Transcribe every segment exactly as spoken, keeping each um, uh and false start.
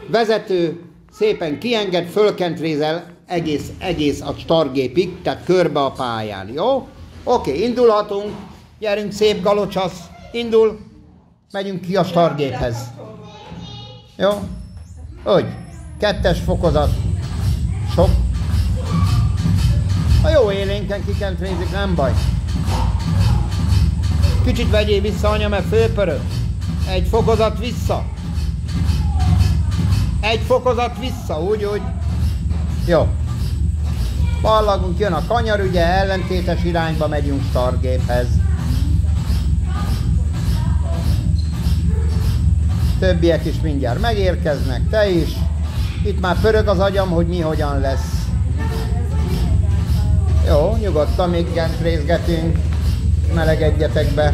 Vezető szépen kienged, fölkentrézel egész, egész a startgépig, tehát körbe a pályán, jó? Oké, indulhatunk, gyerünk szép galocsasz, indul, megyünk ki a startgéphez. Jó? Úgy, kettes fokozat, sok. A jó élénken kikentrézik, nem baj. Kicsit vegyél vissza, anya, mert fölpörög. Egy fokozat vissza. Egy fokozat vissza, úgy, úgy. Jó. Ballagunk, jön a kanyar, ugye ellentétes irányba megyünk startgéphez. Többiek is mindjárt megérkeznek, te is. Itt már pörög az agyam, hogy mi hogyan lesz. Jó, nyugodtan még gentrézgetünk. Melegedjetek be.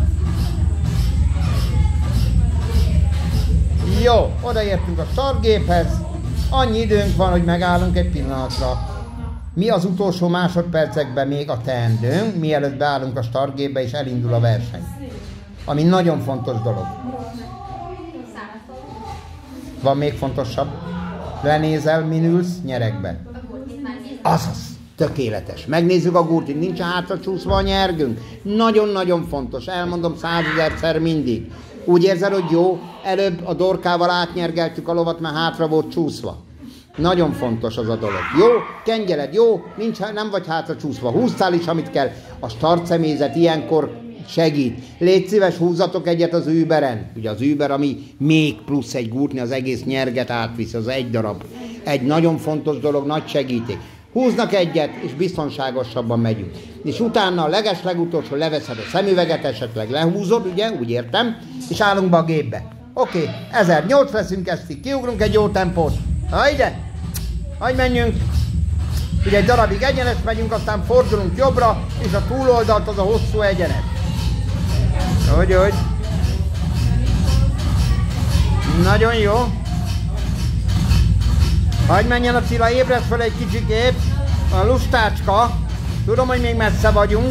Jó, odaértünk a startgéphez. Annyi időnk van, hogy megállunk egy pillanatra. Mi az utolsó másodpercekben még a teendőnk, mielőtt beállunk a startgépbe és elindul a verseny. Ami nagyon fontos dolog. Van még fontosabb? Lenézel, minülsz, nyerekbe. Azaz, tökéletes. Megnézzük a gurtit, nincs hátra csúszva a nyergünk. Nagyon-nagyon fontos, elmondom százezerszer mindig. Úgy érzed, hogy jó, előbb a dorkával átnyergeltük a lovat, mert hátra volt csúszva. Nagyon fontos az a dolog. Jó, kengyeled, jó, nincs, nem vagy hátra csúszva. Húztál is, amit kell. A startszemélyzet ilyenkor segít. Légy szíves, húzzatok egyet az Uberen. Ugye az Uber, ami még plusz egy gurtni, az egész nyerget átvisz, az egy darab. Egy nagyon fontos dolog, nagy segíték. Húznak egyet, és biztonságosabban megyünk. És utána a leges-legutolsó leveszed a szemüveget, esetleg lehúzod, ugye, úgy értem, és állunk be a gépbe. Oké, okay. ezernyolc leszünk, ezt így kiugrunk egy jó tempót. Ha ide, hagyj menjünk. Ugye egy darabig egyenes megyünk, aztán fordulunk jobbra, és a túloldalt az a hosszú egyenes. Hogy, hogy. Nagyon jó. Hagyj menjen a Cilla, ébredj fel egy kicsikét. A lustácska. Tudom, hogy még messze vagyunk.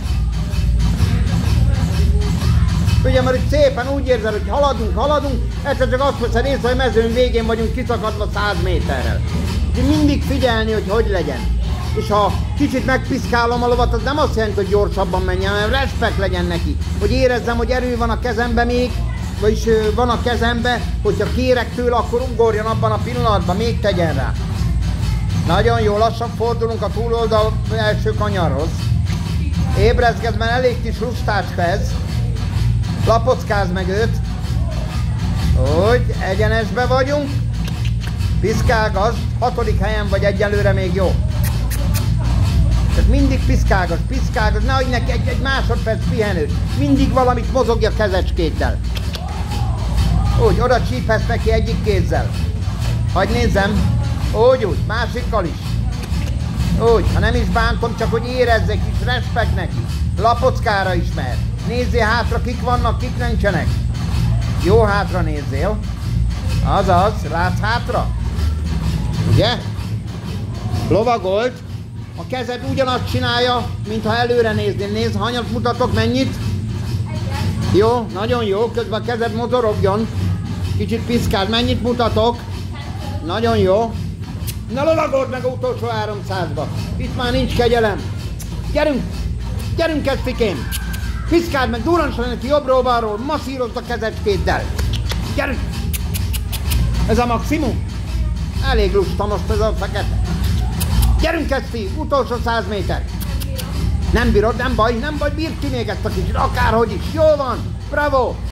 Ugye, mert itt szépen úgy érzed, hogy haladunk, haladunk, egyszer csak azt veszed észre, hogy mezőn végén vagyunk kiszakadva száz méterrel. Mindig figyelni, hogy hogy legyen. És ha kicsit megpiszkálom a lovat, az nem azt jelenti, hogy gyorsabban menjen, hanem respekt legyen neki. Hogy érezzem, hogy erő van a kezembe még, vagyis van a kezembe, hogyha kérek tőle, akkor ugorjon abban a pillanatban, még tegyen rá. Nagyon jó, lassan fordulunk a túloldal első kanyarhoz. Ébrezged, mert elég kis lustácska ez. Lapockáz meg őt. Úgy, egyenesbe vagyunk. Piszkálgass, hatodik helyen vagy egyelőre még jó. Tehát mindig piszkálgass, piszkálgass, ne hagyj neki egy, egy másodperc pihenőt. Mindig valamit mozogja kezecskéddel. Úgy, oda csípesz neki egyik kézzel. Hagy nézzem. Úgy, úgy, másikkal is. Úgy, ha nem is bántom, csak hogy érezzek is, respekt neki. Lapockára is mehet. Nézzél hátra, kik vannak, kik nincsenek. Jó hátra nézzél. Azaz, látsz hátra? Ugye? Lovagolt. A kezed ugyanazt csinálja, mintha előre néznél. Nézd, hanyat mutatok, mennyit? Jó, nagyon jó, közben a kezed mozorogjon. Kicsit piszkál, mennyit mutatok? Nagyon jó. Na lovagold meg a utolsó háromszázba. Itt már nincs kegyelem. Gyerünk! Gyerünk, kezdfikém! Piszkáld meg, durrancs le neki jobbról-balról, masszírozd a kezecskéddel. Gyerünk! Ez a maximum? Elég lusta most ez a fekete. Gyerünk, kezdfi! Utolsó száz méter. Nem bírod, nem baj, nem baj, bírd ki még ezt a kicsit, akárhogy is. Jól van! Bravo!